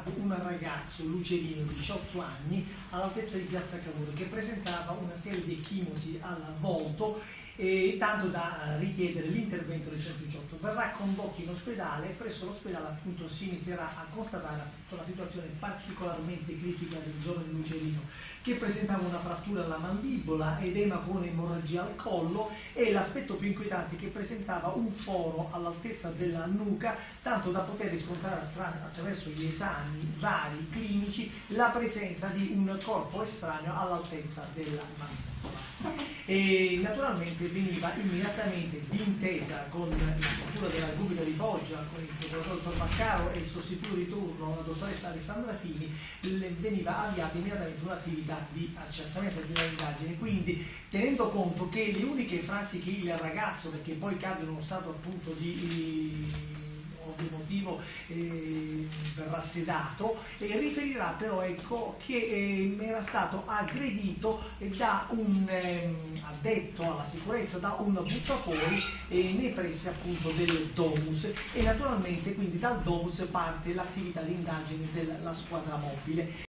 un ragazzo lucerino di 18 anni all'altezza di Piazza Cavour che presentava una serie di ecchimosi al volto, tanto da richiedere l'intervento del 118. Verrà condotto in ospedale e presso l'ospedale appunto si inizierà a constatare una situazione particolarmente critica del giovane lucerino, che presentava una frattura alla mandibola, edema con emorragia al collo e l'aspetto più inquietante che presentava un foro all'altezza della nuca, tanto da poter riscontrare attraverso gli esami vari clinici la presenza di un corpo estraneo all'altezza della mandibola. E naturalmente veniva immediatamente d'intesa con la procura della Repubblica di Foggia, con il procuratore dottor Baccaro e il sostituto di turno, la dottoressa Alessandra Fini, veniva avviata immediatamente un'attività di accertamento e di indagine. Quindi, tenendo conto che le uniche frasi che il ragazzo, perché poi cade in uno stato appunto di motivo verrà sedato, riferirà però ecco, che era stato aggredito da un addetto alla sicurezza, da un buttafuori nei pressi appunto del Domus, e naturalmente quindi dal Domus parte l'attività di indagine della squadra mobile.